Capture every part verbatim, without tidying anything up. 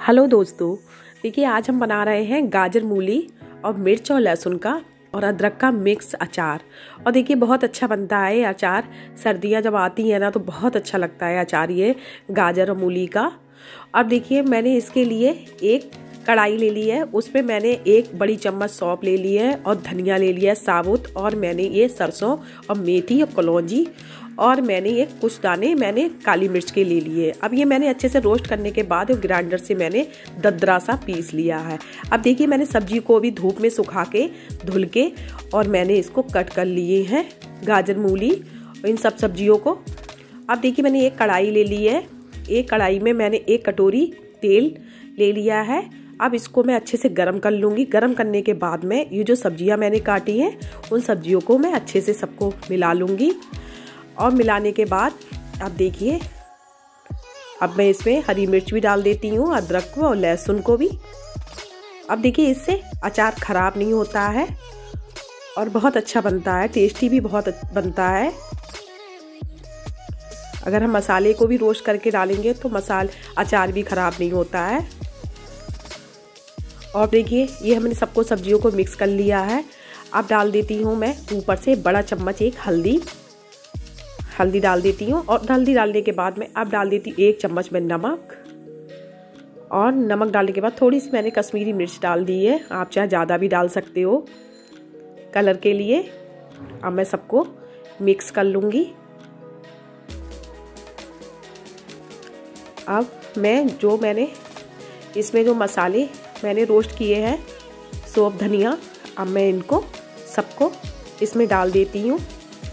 Hello दोस्तों, देखिए आज हम बना रहे हैं गाजर मूली और मिर्च और लहसुन का और अदरक का मिक्स अचार। और देखिए बहुत अच्छा बनता है ये अचार। सर्दियाँ जब आती हैं ना तो बहुत अच्छा लगता है अचार ये गाजर और मूली का। अब देखिए मैंने इसके लिए एक कढ़ाई ले ली है, उसमें मैंने एक बड़ी चम्मच सौंफ ले ली है और धनिया ले लिया है साबुत, और मैंने ये सरसों और मेथी और कलौंजी, और मैंने ये कुछ दाने मैंने काली मिर्च के ले लिए। अब ये मैंने अच्छे से रोस्ट करने के बाद ग्राइंडर से मैंने ददरा सा पीस लिया है। अब देखिए मैंने सब्जी को भी धूप में सुखा के धुल के और मैंने इसको कट कर लिए हैं, गाजर मूली और इन सब सब्जियों को। अब देखिए मैंने एक कढ़ाई ले ली है, एक कढ़ाई में मैंने एक कटोरी तेल ले लिया है। अब इसको मैं अच्छे से गरम कर लूँगी। गरम करने के बाद में ये जो सब्जियां मैंने काटी हैं उन सब्जियों को मैं अच्छे से सबको मिला लूँगी। और मिलाने के बाद अब देखिए अब मैं इसमें हरी मिर्च भी डाल देती हूँ, अदरक को और लहसुन को भी। अब देखिए इससे अचार ख़राब नहीं होता है और बहुत अच्छा बनता है, टेस्टी भी बहुत बनता है। अगर हम मसाले को भी रोस्ट करके डालेंगे तो मसाल अचार भी ख़राब नहीं होता है। और देखिए ये हमने सबको सब्जियों को मिक्स कर लिया है। अब डाल देती हूँ मैं ऊपर से बड़ा चम्मच एक हल्दी हल्दी डाल देती हूँ। और हल्दी डालने के बाद में अब डाल देती हूँ एक चम्मच में नमक, और नमक डालने के बाद थोड़ी सी मैंने कश्मीरी मिर्च डाल दी है, आप चाहे ज़्यादा भी डाल सकते हो कलर के लिए। अब मैं सबको मिक्स कर लूँगी। अब मैं जो मैंने इसमें जो मसाले मैंने रोस्ट किए हैं सौंफ धनिया, अब मैं इनको सबको इसमें डाल देती हूँ।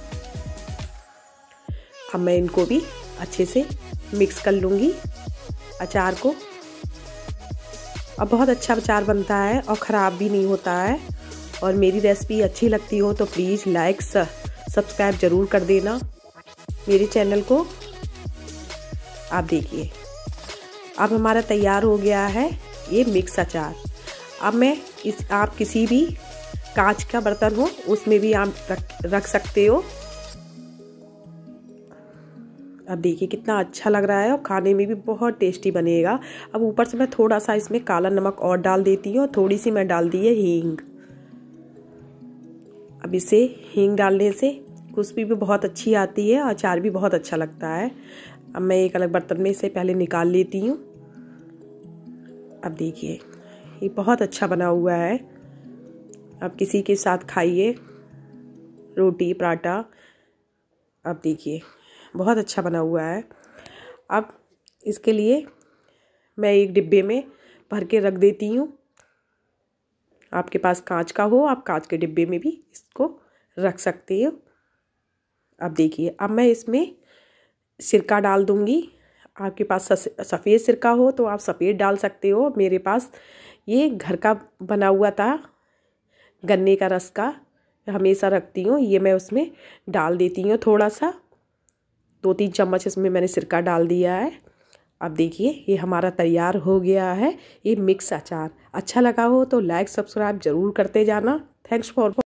अब मैं इनको भी अच्छे से मिक्स कर लूँगी अचार को। अब बहुत अच्छा अचार बनता है और ख़राब भी नहीं होता है। और मेरी रेसिपी अच्छी लगती हो तो प्लीज़ लाइक सब्सक्राइब ज़रूर कर देना मेरे चैनल को। आप देखिए अब हमारा तैयार हो गया है ये मिक्स अचार। अब मैं इस आप किसी भी कांच का बर्तन हो उसमें भी आप रख, रख सकते हो। अब देखिए कितना अच्छा लग रहा है और खाने में भी बहुत टेस्टी बनेगा। अब ऊपर से मैं थोड़ा सा इसमें काला नमक और डाल देती हूँ, थोड़ी सी मैं डाल दी है हींग। अब इसे हींग डालने से खुशबू भी बहुत अच्छी आती है और अचार भी बहुत अच्छा लगता है। अब मैं एक अलग बर्तन में इसे पहले निकाल लेती हूँ। अब देखिए ये बहुत अच्छा बना हुआ है। अब किसी के साथ खाइए, रोटी पराठा। अब देखिए बहुत अच्छा बना हुआ है। अब इसके लिए मैं एक डिब्बे में भर के रख देती हूँ। आपके पास कांच का हो आप कांच के डिब्बे में भी इसको रख सकते हो। अब देखिए अब मैं इसमें सिरका डाल दूँगी। आपके पास सफ़ेद सिरका हो तो आप सफ़ेद डाल सकते हो। मेरे पास ये घर का बना हुआ था, गन्ने का रस का, हमेशा रखती हूँ। ये मैं उसमें डाल देती हूँ थोड़ा सा, दो तीन चम्मच इसमें मैंने सिरका डाल दिया है। अब देखिए ये हमारा तैयार हो गया है ये मिक्स अचार। अच्छा लगा हो तो लाइक सब्सक्राइब ज़रूर करते जाना। Thanks for